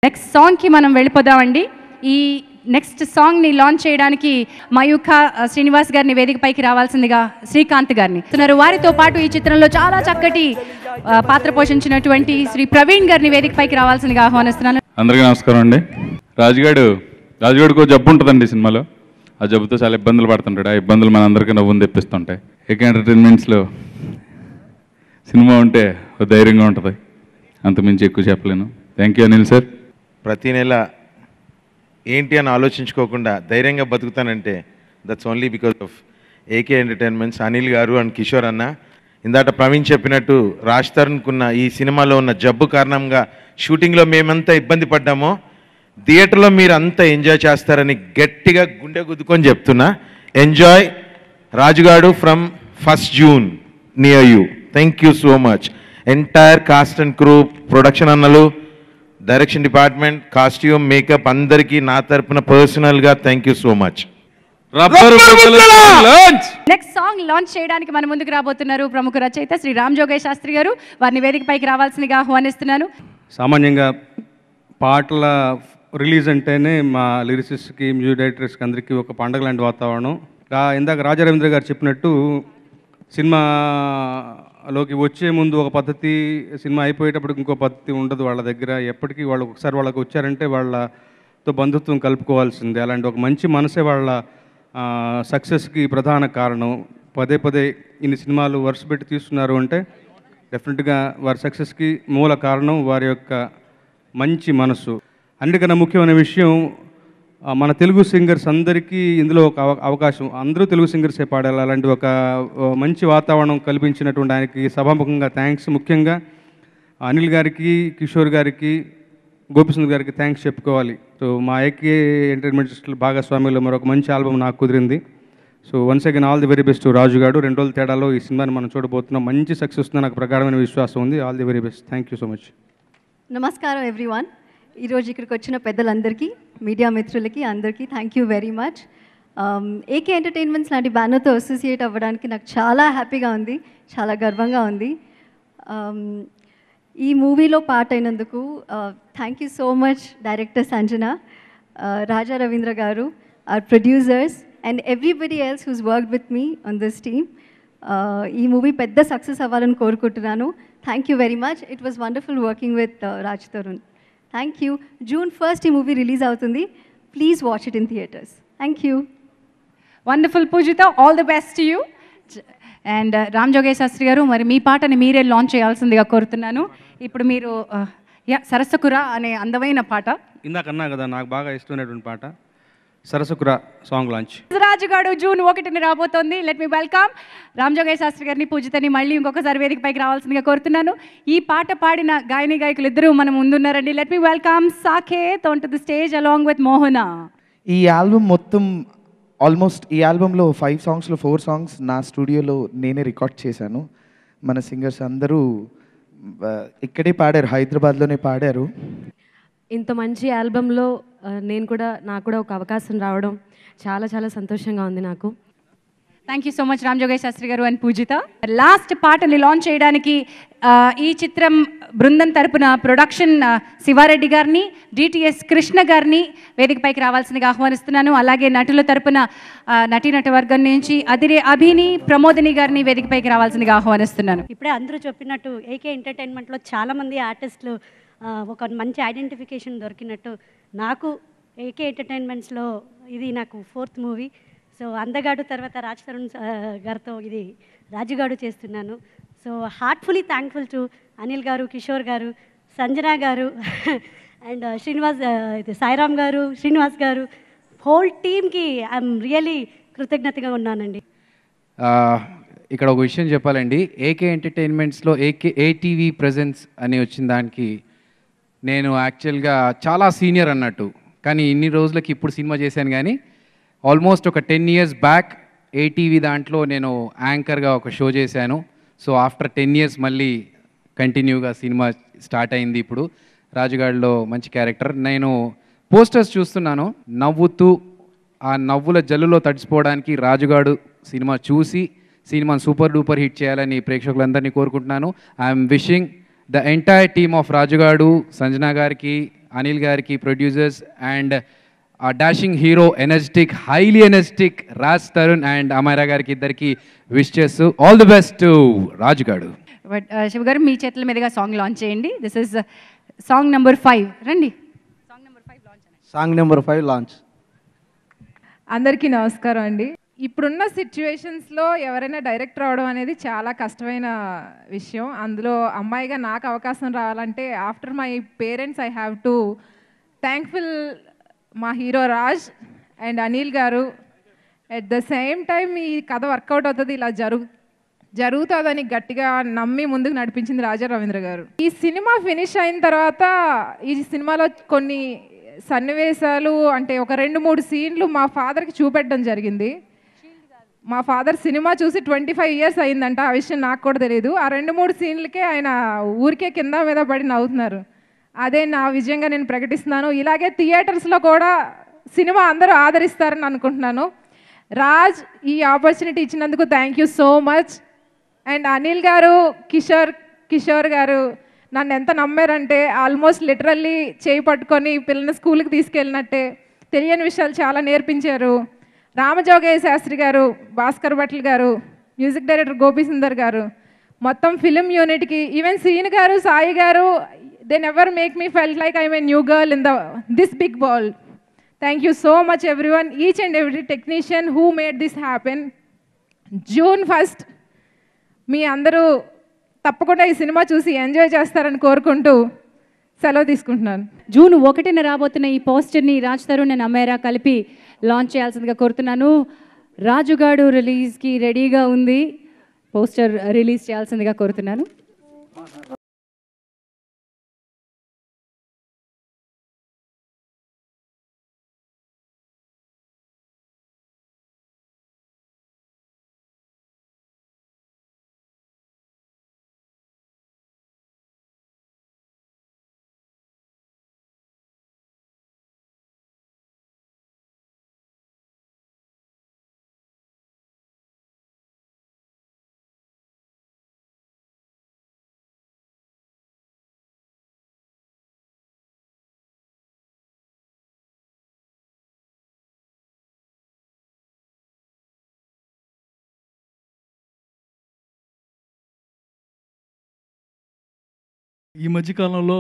Next సాంగ్కి మనం వెళ్ళిపోదామండి. ఈ నెక్స్ట్ సాంగ్ని లాంచ్ చేయడానికి మయూఖ శ్రీనివాస్ గారిని వేదికపైకి రావాల్సిందిగా శ్రీకాంత్ గారిని వారితో పాటు ఈ చిత్రంలో చాలా చక్కటి పాత్ర పోషించినటువంటి శ్రీ ప్రవీణ్ గారిని వేదికపైకి రావాల్సిందిగా ఆహ్వానిస్తున్నాను. అందరికీ నమస్కారం అండి. రాజుగాడికి జబ్బు ఉంటుందండి సినిమాలో. ఆ జబ్బుతో చాలా ఇబ్బందులు పడుతుంటాడు. ఆ ఇబ్బందులు మన అందరికీ నవ్వుని తెప్పిస్తుంటాయి. ఏకే ఎంటర్టైన్మెంట్స్లో సినిమా ఉంటే ధైర్యంగా ఉంటుంది, అంతమించి ఎక్కువ చెప్పలేను. Thank you Anil sir. ప్రతి నెల ఏంటి అని ఆలోచించుకోకుండా ధైర్యంగా బతుకుతానంటే that's only because of AK entertainments, Anil గారు అండ్ కిషోర్ అన్న. ఇందాక ప్రవీణ్ చెప్పినట్టు రాజ్ తరుణ్కున్న ఈ సినిమాలో ఉన్న జబ్బు కారణంగా షూటింగ్లో మేమంతా ఇబ్బంది పడ్డామో థియేటర్లో మీరు అంతా ఎంజాయ్ చేస్తారని గట్టిగా గుండె గుద్దుకొని చెప్తున్నా. Enjoy Rajugadu from 1st June near you. Thank you so much. Entire cast and crew, production అన్నలు, డైరెక్షన్ డిపార్ట్మెంట్, కాస్ట్యూమ్, మేకప్ అందరికీ నా తరపున పర్సనల్గా thank you so much. Next song launch చేయడానికి మన ముందుకు రాబోతున్నారు ప్రముఖ రచయిత శ్రీ రామ్ జోగయ్య శాస్త్రి గారు. వారిని వేదికపైకి రావాల్సిందిగా ఆహ్వానిస్తున్నాను. సామాన్యంగా పాటల రిలీజ్ అంటేనే మా లిరిసిస్ట్కి, మ్యూజిక్ డైరెక్టర్స్కి అందరికీ ఒక పండగ లాంటి వాతావరణం. ఇందాక రాజా రవీంద్ర గారు చెప్పినట్టు సినిమాలోకి వచ్చే ముందు ఒక పద్ధతి, సినిమా అయిపోయేటప్పుడు ఇంకో పద్ధతి ఉండదు వాళ్ళ దగ్గర. ఎప్పటికీ వాళ్ళు ఒకసారి వాళ్ళకి వచ్చారంటే వాళ్ళతో బంధుత్వం కలుపుకోవాల్సిందే. అలాంటి ఒక మంచి మనసే వాళ్ళ సక్సెస్కి ప్రధాన కారణం. పదే పదే ఇన్ని సినిమాలు వరుస పెట్టి తీస్తున్నారు అంటే డెఫినెట్గా వారి సక్సెస్కి మూల కారణం వారి యొక్క మంచి మనసు. అన్నిటికన్నా ముఖ్యమైన విషయం, మన తెలుగు సింగర్స్ అందరికీ ఇందులో ఒక అవకాశం, అందరూ తెలుగు సింగర్సే పాడాలి. అలాంటి ఒక మంచి వాతావరణం కల్పించినటువంటి ఆయనకి సభాముఖంగా థ్యాంక్స్. ముఖ్యంగా అనిల్ గారికి, కిషోర్ గారికి, గోపిచంద్ గారికి థ్యాంక్స్ చెప్పుకోవాలి. సో మా ఏకే ఎంటర్టైన్మెంట్స్ భాగస్వామ్యంలో మరొక మంచి ఆల్బమ్ నాకు కుదిరింది. So once again all the very best Rajugadu. 2 రోజుల తేడాలో ఈ సినిమాని మనం చూడబోతున్నాం. మంచి సక్సెస్ వస్తుందని నాకు ప్రగాఢమైన విశ్వాసం ఉంది. All the very best. Thank you so much. నమస్కారం ఎవ్రీవన్. ఈరోజు ఇక్కడికి వచ్చిన పెద్దలందరికీ, మీడియా మిత్రులకి అందరికీ thank you very much. AK entertainments లాంటి బ్యానర్తో అసోసియేట్ అవ్వడానికి నాకు చాలా హ్యాపీగా ఉంది, చాలా గర్వంగా ఉంది. ఈ మూవీలో పార్ట్ అయినందుకు thank you so much director Sanjana, Raja Ravindra గారు, our producers and everybody else who's worked with me on this team. ఈ మూవీ పెద్ద సక్సెస్ అవ్వాలని కోరుకుంటున్నాను. Thank you very much. It was wonderful working with Raj Tarun. Thank you. June 1st ఈ movie release అవుతుంది. Please watch it in theatres. Thank you. Wonderful Poojitha, all the best to you. And Ram Jogayya Sastri గారు, మరి మీ పాటని మీరే launch చేయాల్సిందిగా కోరుతున్నాను. ఇప్పుడు మీరు సరస్సుకురా అనే అందమైన పాట, ఇందాకన్నా కదా నాకు బాగా ఇష్టమైనటువంటి పాట, సరస్సుకురా సాంగ్ లాంచ్. రాజుగాడు June 1న రాబోతోంది. Let me welcome Ram Jogayya Sastri గారిని, పూజితని మళ్ళీ ఇంకొకసారి వేదికపైకి రావాల్సిందిగా కోరుతున్నాను. ఈ పాట పాడిన గాయని గాయకులు ఇద్దరు మనం ముందున్నారండి. Let me welcome Saketh on to the stage along with Mohana. ఈ ఆల్బమ్ మొత్తం ఆల్మోస్ట్ ఈ ఆల్బంలో 5 సాంగ్స్లో 4 సాంగ్స్ నా స్టూడియోలో నేనే రికార్డ్ చేశాను. మన సింగర్స్ అందరూ ఇక్కడే పాడారు, హైదరాబాద్లోనే పాడారు. ఇంత మంచి ఆల్బంలో నాకు కూడా ఒక అవకాశం రావడం చాలా చాలా సంతోషంగా ఉంది నాకు. Thank you so much Ram Jogayya Sastri గారు అండ్ పూజిత. లాస్ట్ పాటని లాంచ్ చేయడానికి ఈ చిత్రం బృందం తరపున ప్రొడక్షన్ శివారెడ్డి గారిని, డిటిఎస్ కృష్ణ గారిని వేదికపైకి రావాల్సిందిగా ఆహ్వానిస్తున్నాను. అలాగే నటుల తరపున నటీనటవర్గం నుంచి అదిరే అభిని, ప్రమోదిని గారిని వేదికపైకి రావాల్సిందిగా ఆహ్వానిస్తున్నాను. ఇప్పుడే అందరూ చెప్పినట్టు ఏకే ఎంటర్టైన్మెంట్లో చాలామంది ఆర్టిస్టులు ఒక మంచి ఐడెంటిఫికేషన్ దొరికినట్టు నాకు ఏకే ఎంటర్టైన్మెంట్స్లో ఇది నాకు 4th మూవీ. సో అందగాడు తర్వాత రాజ్ తరుణ్ గారితో ఇది రాజుగాడు చేస్తున్నాను. So heartfully thankful to Anil గారు, కిషోర్ గారు, సంజన గారు అండ్ శ్రీనివాస్, సాయిరామ్ గారు, శ్రీనివాస్ గారు, హోల్ టీమ్కి ఐఎమ్ రియలీ కృతజ్ఞతగా ఉన్నానండి. ఇక్కడ ఒక విషయం చెప్పాలండి. ఏకే ఎంటర్టైన్మెంట్స్లో ఏటీవీ ప్రెజెన్స్ అని వచ్చిన దానికి నేను యాక్చువల్గా చాలా సీనియర్ అన్నట్టు, కానీ ఇన్ని రోజులకి ఇప్పుడు సినిమా చేశాను. కానీ ఆల్మోస్ట్ ఒక 10 years బ్యాక్ ఏటీవీ దాంట్లో నేను యాంకర్గా ఒక షో చేశాను. సో ఆఫ్టర్ 10 years మళ్ళీ కంటిన్యూగా సినిమా స్టార్ట్ అయింది. ఇప్పుడు రాజుగాడిలో మంచి క్యారెక్టర్. నేను పోస్టర్స్ చూస్తున్నాను, నవ్వుతూ ఆ నవ్వుల జల్లులో తడిసిపోవడానికి రాజుగాడు సినిమా చూసి సినిమాను సూపర్ డూపర్ హిట్ చేయాలని ప్రేక్షకులందరినీ కోరుకుంటున్నాను. I'm wishing the entire team of Rajugadu, Sanjana గారికి, అనిల్ గారికి producers and dashing hero energetic highly energetic Raj Tarun and Amaira గారికి ఇద్దరికి విష్ చేస్తూ all the best to Rajugadu. But Shiva గారు మీ చేతుల మీదుగా సాంగ్ లాంచ్ చేయండి. This is song number 5. రండి, సాంగ్ నెంబర్ 5 లాంచ్. అందరికీ నమస్కారం అండి. ఇప్పుడున్న సిచ్యువేషన్స్లో ఎవరైనా డైరెక్టర్ అవడం అనేది చాలా కష్టమైన విషయం. అందులో అమ్మాయిగా నాకు అవకాశం రావాలంటే after my parents I have to thankful మా హీరో రాజ్ అండ్ అనిల్ గారు. ఎట్ ద సేమ్ టైం ఈ కథ వర్కౌట్ అవుతుంది, ఇలా జరుగుతుందని గట్టిగా నమ్మి ముందుకు నడిపించింది రాజా రవీంద్ర గారు. ఈ సినిమా ఫినిష్ అయిన తర్వాత ఈ సినిమాలో కొన్ని సన్నివేశాలు అంటే ఒక 2-3 సీన్లు మా ఫాదర్కి చూపెట్టడం జరిగింది. మా ఫాదర్ సినిమా చూసి 25 years అయిందంట. ఆ విషయం నాకు కూడా తెలియదు. ఆ 2-3 సీన్లకే ఆయన ఊరికే కింద మీద పడి నవ్వుతున్నారు. అదే నా విజయంగా నేను ప్రకటిస్తున్నాను. ఇలాగే థియేటర్స్లో కూడా సినిమా అందరూ ఆదరిస్తారని అనుకుంటున్నాను. రాజ్ ఈ ఆపర్చునిటీ ఇచ్చినందుకు thank you so much. And Anil గారు, కిషోర్ గారు నన్ను ఎంత నమ్మారంటే ఆల్మోస్ట్ లిటరల్లీ చేయి పట్టుకొని పిల్లల్ని స్కూల్కి తీసుకెళ్ళినట్టే తెలియని విషయాలు చాలా నేర్పించారు. రామజోగయ్య శాస్త్రి గారు, భాస్కర్ భట్ల గారు, మ్యూజిక్ డైరెక్టర్ గోపి సుందర్ గారు, మొత్తం ఫిలిం యూనిట్కి, ఈవెన్ సీన్ గారు, సాయి గారు, they never make me felt like I'm a new girl in this big world. Thank you so much everyone, each and every technician who made this happen. June 1st మీ అందరూ తప్పకుండా ఈ cinema చూసి enjoy చేస్తారని కోరుకుంటూ సెలవు తీసుకుంటున్నాను. June 1న రాబోతున్న ఈ పోస్టర్ని రాజ్ తరుణ్ అండ్ అమైరా కలిపి లాంచ్ చేయాల్సిందిగా కోరుతున్నాను. రాజుగాడు రిలీజ్కి రెడీగా ఉంది. పోస్టర్ రిలీజ్ చేయాల్సిందిగా కోరుతున్నాను. ఈ మధ్యకాలంలో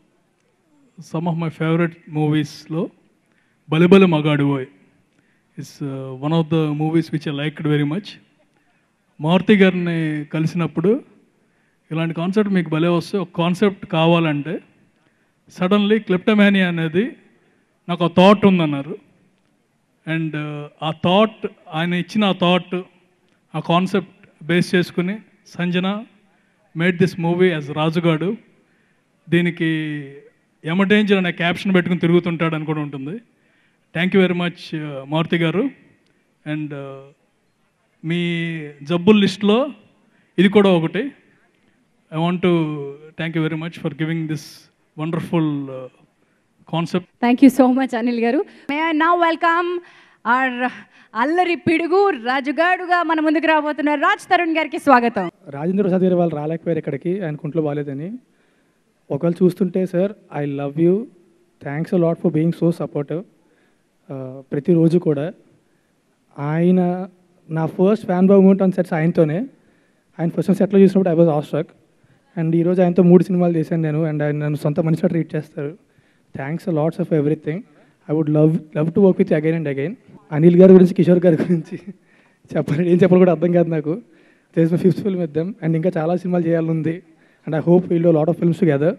సమ్ ఆఫ్ మై ఫేవరెట్ మూవీస్లో బలిబలి మగాడివోయ్ is one of the movies which I liked very much. Maruthi గారిని కలిసినప్పుడు ఇలాంటి కాన్సెప్ట్ మీకు భలే వస్తే ఒక కాన్సెప్ట్ కావాలంటే సడన్లీ క్లిప్టమానియా అనేది నాకు ఆ థాట్ ఉందన్నారు. అండ్ ఆ థాట్ ఆయన ఇచ్చిన ఆ థాట్ ఆ కాన్సెప్ట్ బేస్ చేసుకుని Sanjana made this movie as Rajugadu. దీనికి ఎమడేంజర్ అనే క్యాప్షన్ పెట్టుకుని తిరుగుతుంటాడు అని కూడా ఉంటుంది. Thank you very much Maruthi గారు. అండ్ మీ జబ్బుల లిస్ట్లో ఇది కూడా ఒకటి. I want to thank you very much for giving this wonderful concept. Thank you so much Anil గారు. May I now welcome our Allari Pidugu రాజుగాడుగా మన ముందుకు రాబోతున్నారు రాజ్ తరుణ్ గారికి స్వాగతం. రాజేంద్ర ప్రసాద్ గారు వాళ్ళు రాలేకపోయారు ఇక్కడికి, ఆయన కుంట్లో బాగాలేదని. ఒకవేళ చూస్తుంటే sir I love you, thanks a lot for being so supportive. ప్రతిరోజు కూడా ఆయన నా first fan boy moment on sets ఆయనతోనే. ఆయన ఫస్ట్ సెట్లో చూసినప్పుడు ఐ వాజ్ ఆల్ స్ట్రక్. అండ్ ఈరోజు ఆయనతో 3 సినిమాలు చేశాను నేను. అండ్ ఆయన నన్ను సొంత మనిషిగా ట్రీట్ చేస్తారు. Thanks a lots of everything. I would love to work with again and again. Anil గారి గురించి, కిషోర్ గారి గురించి ఏం చెప్పాలి కూడా అర్థం కాదు నాకు. This my 5th film with them. And ఇంకా చాలా సినిమాలు చేయాలనుంది. And I hope we'll do lot of films together.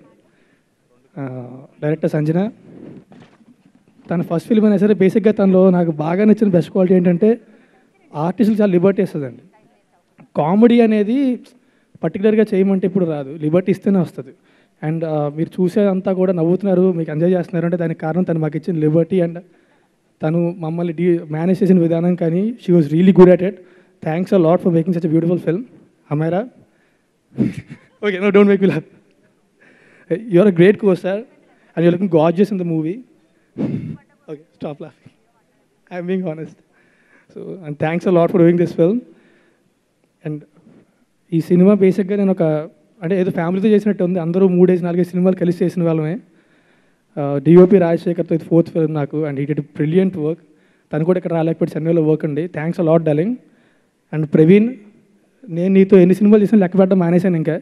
Director Sanjana తన ఫస్ట్ ఫిల్మ్ అయినా సరే బేసిక్గా తనలో నాకు బాగా నచ్చిన బెస్ట్ క్వాలిటీ ఏంటంటే ఆర్టిస్టులు చాలా లిబర్టీ ఇస్తుందండి. కామెడీ అనేది పర్టికులర్గా చేయమంటే ఇప్పుడు రాదు, లిబర్టీ ఇస్తేనే వస్తుంది. అండ్ మీరు చూసేదంతా కూడా నవ్వుతున్నారు, మీకు ఎంజాయ్ చేస్తున్నారు అంటే దానికి కారణం తను మాకు ఇచ్చిన లిబర్టీ. అండ్ తను మమ్మల్ని మేనేజ్ చేసిన విధానం కానీ she was really good at it. Thanks a lot for making such a beautiful film. Amaira, okay, no don't make me laugh. You are a great co-star and you're looking gorgeous in the movie. Okay, stop laughing. I'm being honest. So, and thanks a lot for doing this film. And ఈ సినిమా బేసిక్గా నేను అంటే ఏదో ఫ్యామిలీతో చేసినట్టు ఉంది. అందరూ 3-4 సినిమాలు కలిసి చేసిన వాళ్ళమే. డిఓపి రాజశేఖర్తో ఇది 4th ఫిల్మ్ నాకు, అండ్ ఈ డిడ్ బ్రిలియంట్ వర్క్. తను కూడా ఇక్కడ రాలేకపోతే చెన్నైలో వర్క్ అండి. Thanks a lot darling. And Praveen, నేను నీతో ఎన్ని సినిమాలు చేసినా లెక్క పెట్టడం మానేశాను. ఇంకా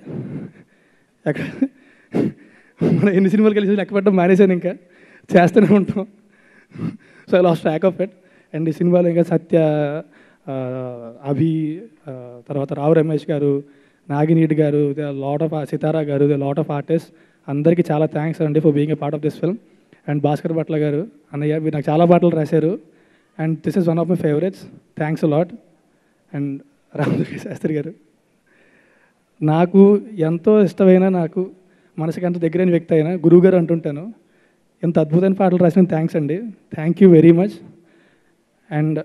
మనం ఎన్ని సినిమాలు కలిసి లెక్క పెట్టడం మానేశాను, ఇంకా చేస్తూనే ఉంటాం. So I lost track of it. And ఈ సినిమాలో ఇంకా సత్య, అభి, తర్వాత రావు రమేష్ గారు, నాగినీడ్ గారు, లాట్ ఆఫ్ సితారా గారు, లాట్ ఆఫ్ ఆర్టిస్ట్, అందరికీ చాలా థ్యాంక్స్ అండి for being a part of this film. And Bhaskar Bhatla garu, అన్నయ్య మీరు నాకు చాలా పాటలు రాశారు, and this is one of my favourites, thanks a lot. And Ramajogi Sastry garu, నాకు ఎంతో ఇష్టమైన, నాకు మనసుకి ఎంత దగ్గరైన వ్యక్తి అయినా గురువు గారు అంటుంటాను. ఎంత అద్భుతమైన పాటలు రాసిన థ్యాంక్స్ అండి, thank you very much. And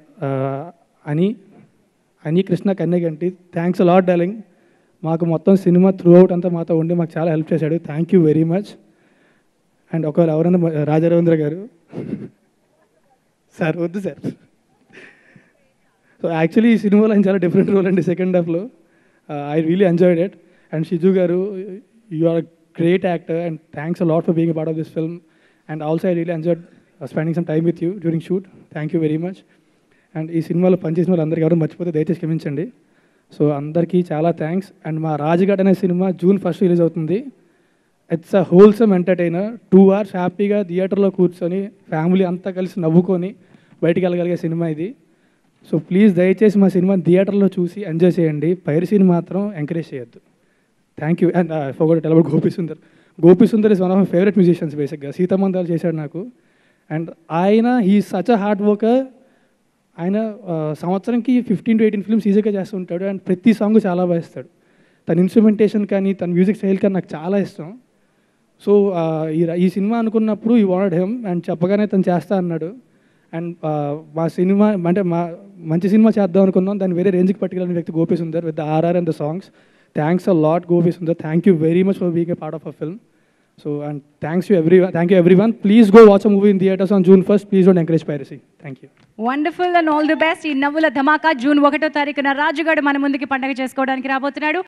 అని Krishna Kanyaganti, thanks a lot darling. మాకు మొత్తం సినిమా త్రూ అవుట్ అంతా మాతో ఉండి మాకు చాలా హెల్ప్ చేశాడు, thank you very much. And ఒకవేళ ఎవరైనా రాజా రవీంద్ర గారు, సార్ వద్దు సార్. సో యాక్చువల్లీ ఈ సినిమాలో ఆయన చాలా డిఫరెంట్ రోల్ అండి సెకండ్ హాఫ్లో. I really enjoyed it. And Shiju garu, you are great actor and thanks a lot for being a part of this film. And also I really enjoyed spending some time with you during shoot, thank you very much. And ఈ సినిమాలో పనిచేసిన వాళ్ళు అందరికీ ఎవరు మర్చిపోతే దయచేసి క్షమించండి. So అందరికీ చాలా థ్యాంక్స్. అండ్ మా రాజుగాడ్ అనే సినిమా June 1st రిలీజ్ అవుతుంది. It's a wholesome entertainer. 2 hours హ్యాపీగా థియేటర్లో కూర్చొని ఫ్యామిలీ అంతా కలిసి నవ్వుకొని బయటికి వెళ్ళగలిగే సినిమా ఇది. సో ప్లీజ్ దయచేసి మా సినిమా థియేటర్లో చూసి ఎంజాయ్ చేయండి, పైరసీని మాత్రం ఎంకరేజ్ చేయొద్దు. Thank you. And forgot tell about Gopi Sundar is one of my favourite musicians బేసిక్గా. సీతామంతాలు చేశాడు నాకు. అండ్ ఆయన he such a hard worker. ఆయన సంవత్సరంకి 15 to 18 ఫిల్మ్స్ ఈజీగా చేస్తుంటాడు. అండ్ ప్రతి సాంగ్ చాలా బాగా ఇస్తాడు. తన ఇన్స్ట్రుమెంటేషన్ కానీ తన మ్యూజిక్ స్టైల్ కానీ నాకు చాలా ఇష్టం. సో ఈ సినిమా అనుకున్నప్పుడు ఈ వాంటెడ్ హిమ్, అండ్ చెప్పగానే తను చేస్తా అన్నాడు. అండ్ మా సినిమా అంటే మంచి సినిమా చేద్దాం అనుకున్నాం, దాన్ని వేరే రేంజ్కి పట్టుకెళ్ళిన వ్యక్తి Gopi Sundar with the RR and the songs. Thanks a lot Gopi Sundar, thank you very much for being a part of a film. So and thank you everyone. Please go watch a movie in theaters on June 1st. Please don't encourage piracy. Thank you. Wonderful and all the best. ఈ నవ్వుల ధమాకా June 1వ తారీఖున రాజుగాడు మన ముందుకి పండగ చేసుకోవడానికి రాబోతున్నాడు.